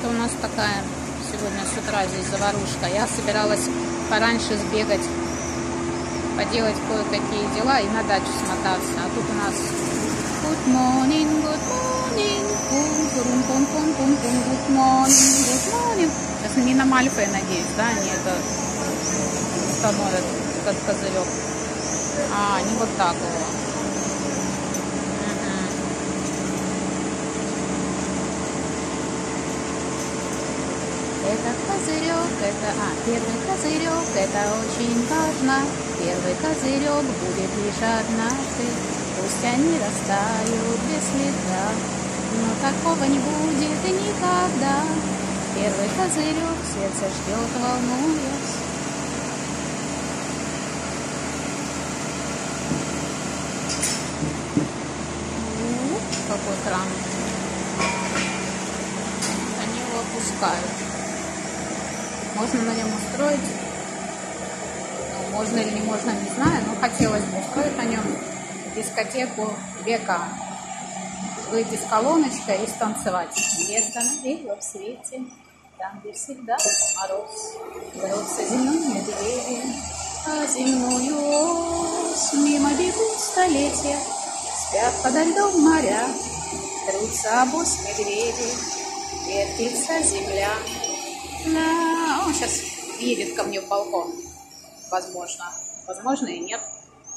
у нас такая сегодня с утра здесь заварушка. Я собиралась пораньше сбегать, поделать кое-какие дела и на дачу смотаться. А тут у нас good morning, good morning, good morning, good morning. Сейчас не на Мальфа, я надеюсь, да, они это установят, этот козырек. А, не вот так его. Это козырек, первый козырек, это очень важно. Первый козырек будет лишь однажды. Пусть они растают без следа, но такого не будет и никогда. Первый козырек сердце ждет, волнуясь. Какой кран. Они его опускают. Можно на нем устроить, ну, можно или не можно, не знаю, но хотелось бы устроить на нем дискотеку века. Выйти с колоночкой и станцевать. Где-то на белом свете, там, где всегда мороз, берутся земные медведи, а земную ось мимо бегут столетия, спят подо льдом моря, трутся обоз медведи, вертится земля. Он сейчас едет ко мне в балкон. Возможно и нет.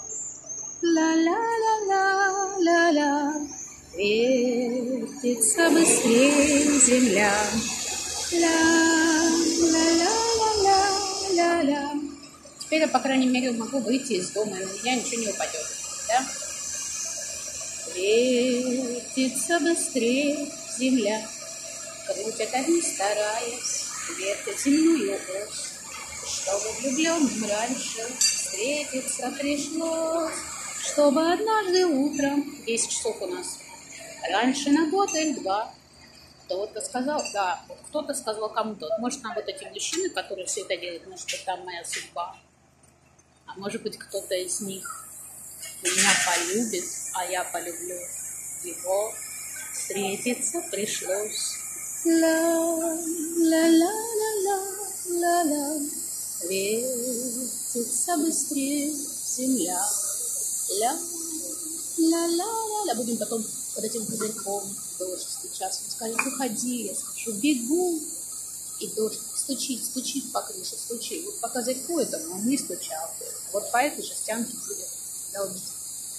Ла-ла-ла-ла-ла-ла. Вертится быстрее земля. Ла-ла-ла-ла-ла-ла. Теперь я, по крайней мере, могу выйти из дома, и на меня ничего не упадет. Да? Вертится быстрее земля. Крутят они, стараясь, вертят земную ось, чтобы влюбленным раньше встретиться пришлось, чтобы однажды утром, 10 часов у нас, раньше на год или два, кто-то сказал, да, вот кто-то сказал кому-то, может, нам вот эти мужчины, которые все это делают, может быть, там моя судьба, а может быть, кто-то из них меня полюбит, а я полюблю его, встретиться пришлось. Ла-ла-ла-ла-ла-ла. Вертится быстрее земля. Ла-ла-ла-ла. Будем потом под этим козырьком дождь стучаться. Он скажет, уходи. Я скажу, бегу. И дождь стучит по крыше, стучит. Вот по козырьку этому он не стучал. Вот по этой жестянке будет долбить.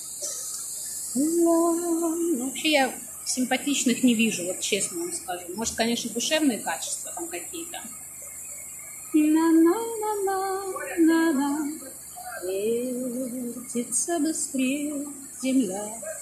Ну, вообще я симпатичных не вижу, вот честно вам скажу. Может, конечно, душевные качества там какие-то. На-на-на-на-на-на. Вертится быстрее земля.